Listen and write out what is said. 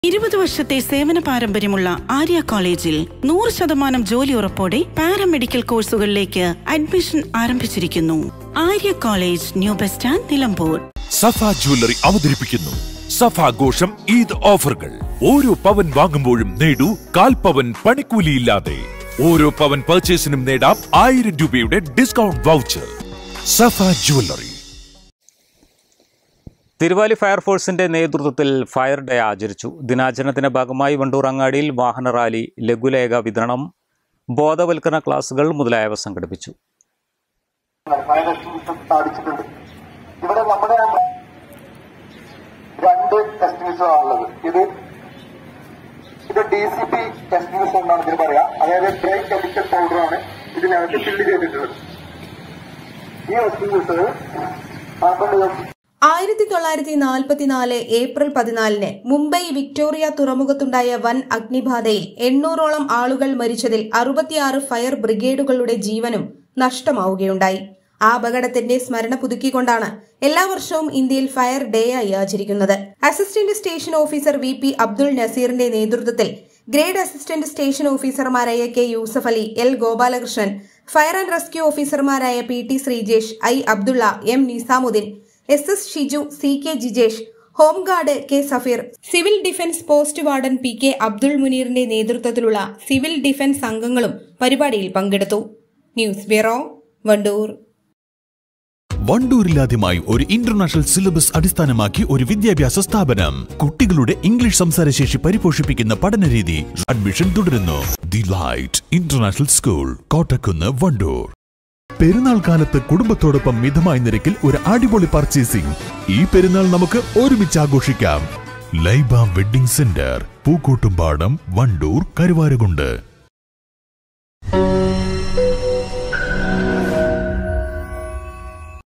20 വർഷത്തെ സേവന പാരമ്പര്യമുള്ള ആര്യ കോളേജിൽ 100% ജോലി ഉറപ്പോടെ പാരാമെഡിക്കൽ കോഴ്സുകളിലേക്ക് അഡ്മിഷൻ ആരംഭിച്ചിരിക്കുന്നു. Arya college, new bus stand, Nilambur. Safa jewellery അവതരിപ്പിക്കുന്നു സഫാഘോഷം ഈദ് ഓഫറുകൾ. ഓരോ പവൻ വാങ്ങുമ്പോഴും നേടൂ 1/4 പവൻ പണിക്കൂലിയില്ലാതെ. ഓരോ പവൻ പർച്ചേസിനും നേടാം 1000 രൂപയുടെ discount voucher. Safa jewellery. Thiruvali ഫയർഫോഴ്സിന്റെ നേതൃത്വത്തിൽ ഫയർ ഡേ ആചരിച്ചു. ദിനാചരണത്തിന്റെ ഭാഗമായി വണ്ടൂർ അങ്ങാടിയിൽ വാഹന റാലി, ലഘുലേഖ വിതരണം, ബോധവൽക്കരണ ക്ലാസുകൾ മുതലായവ സംഘടിപ്പിച്ചു. ഇവിടെ നമ്മുടെ 2 എസ്റ്റിമേഷനാണുള്ളത്. ഇത് DCP എസ്റ്റിമേഷൻ എന്നാണ് ഇതിന് പറയാം. അതായത് ഡ്രൈ കെമിക്കൽ പൗഡറാണ് ഇതിനകത്ത് ഫില്ല് ചെയ്തിട്ടുള്ളത്. ഈ എസ്റ്റിമേഷൻ 1944 ഏപ്രിൽ 14 മുംബൈ വിക്ടോറിയ തുറമുഖത്തുണ്ടായ വൻ അഗ്നിബാധയിൽ 800ഓളം ആളുകൾ മരിച്ചതിൽ 66 ഫയർ ബ്രിഗേഡുകളുടെ ജീവനും നഷ്ടമാവുകയുണ്ടായി. ആ അപകടത്തിന്റെ സ്മരണ പുതുക്കിക്കൊണ്ടാണ് എല്ലാ വർഷവും ഇന്ത്യയിൽ ഫയർ ഡേ ആയി ആചരിക്കുന്നത്. Assistant station officer VP Abdul നസീറിന്റെ നേതൃത്വത്തിൽ ഗ്രേഡ് അസിസ്റ്റന്റ് സ്റ്റേഷൻ ഓഫീസർമാരായ K Yusuf Ali, L Gopalakrishnan, fire and rescue ഓഫീസർമാരായ PT Sreejesh, I Abdulla, M Nizamuddin, SS Shiju, CK Jijesh, home guard K Safeer, civil defence post warden PK Abdul മുനീറിന്റെ നേതൃത്വത്തിലുള്ള സിവിൽ ഡിഫൻസ് അംഗങ്ങളും പരിപാടിയിൽ പങ്കെടുത്തു. News bureau, Wandoor. വണ്ടൂരിലാദ്യമായി ഒരു ഇന്റർനാഷണൽ സിലബസ് അടിസ്ഥാനമാക്കി ഒരു വിദ്യാഭ്യാസ സ്ഥാപനം. കുട്ടികളുടെ ഇംഗ്ലീഷ് സംസാരശേഷി പരിപോഷിപ്പിക്കുന്ന പഠനരീതി. അഡ്മിഷൻ തുടരുന്നു. The light international school, Kottakkunnu, Wandoor. പെരുന്നാൾ കാലത്ത് കുടുംബത്തോടൊപ്പം മിതമായ നിരക്കിൽ ഒരു അടിപൊളി പർച്ചേസിംഗ്. ഈ പെരുന്നാൾ നമുക്ക് ഒരുമിച്ച് ആഘോഷിക്കാം. Laiba wedding centre, Pookkottumpadam, Wandoor, Karuvarakundu.